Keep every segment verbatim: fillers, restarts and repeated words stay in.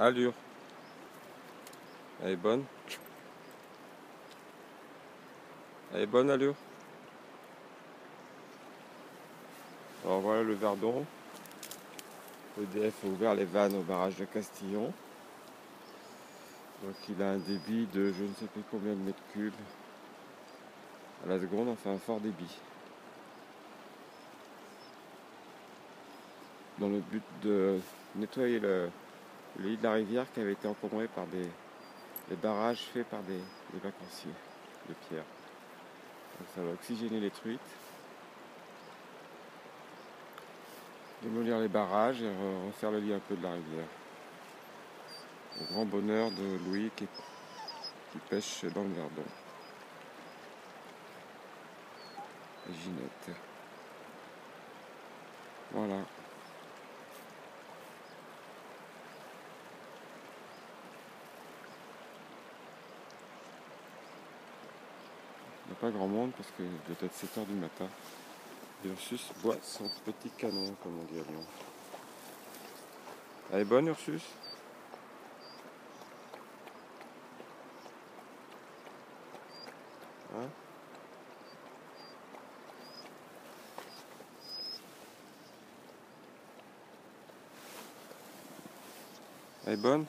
Allure. Elle est bonne. Elle est bonne, Allure. Alors voilà le Verdon. E D F a ouvert les vannes au barrage de Castillon. Donc il a un débit de je ne sais plus combien de mètres cubes à la seconde, enfin un fort débit. Dans le but de nettoyer le, le lit de la rivière qui avait été encombré par des, des barrages faits par des, des vacanciers de pierre. Donc ça va oxygéner les truites, démolir les barrages et refaire le lit un peu de la rivière. Au grand bonheur de Louis qui, qui pêche dans le Verdon. Et Ginette. Voilà. Il n'y a pas grand monde parce que il doit être sept heures du matin. Et Ursus boit son petit canon, comme on dit à Lyon. Elle est bonne, Ursus? Hein? Elle est bonne?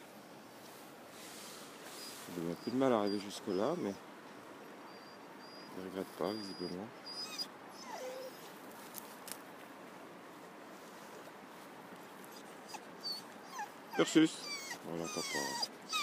Elle a eu un peu de mal à arriver jusque là, mais elle ne regrette pas, visiblement. Ursus! On l'entend pas.